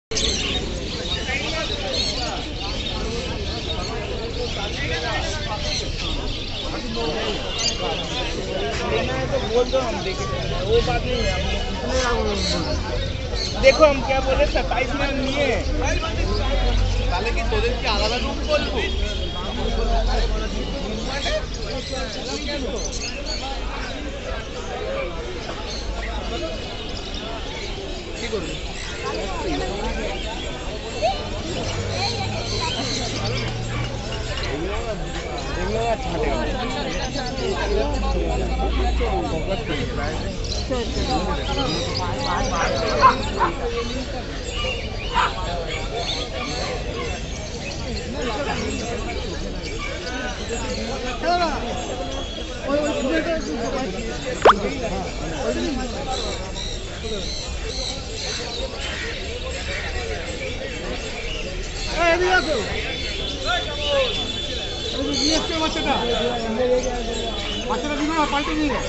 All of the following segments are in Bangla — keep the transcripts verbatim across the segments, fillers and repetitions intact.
तो बोल दो हम देखे, वो बात नहीं है। हम देखो हम क्या बोले, सत्ताईस में हम लिए তাহলে কি তোদের কি আলাদা রুম বলবো? কি করবি? বাচ্চাটা বাচ্চাটা দিবে না, পাল্টে নিয়ে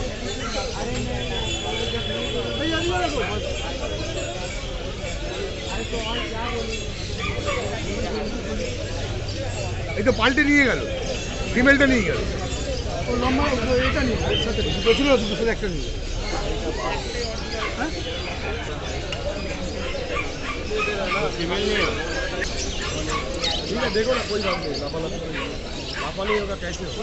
এই তো পাল্টে নিয়ে গেল, ফিমেলটা নিয়ে গেল। ও লম্বা এটা নিয়ে দুটো ছিল, দুটো ছিল একটা নিয়ে। হ্যাঁ फीमेल नहीं हो ठीक है, देखो ना कोई बात नहीं, लापा लापा नहीं होगा कैसे हो?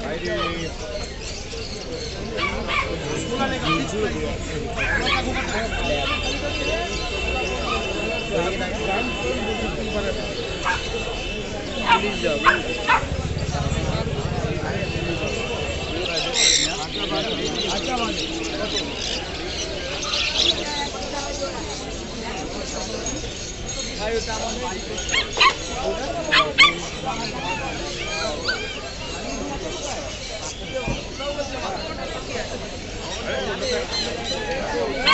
अच्छा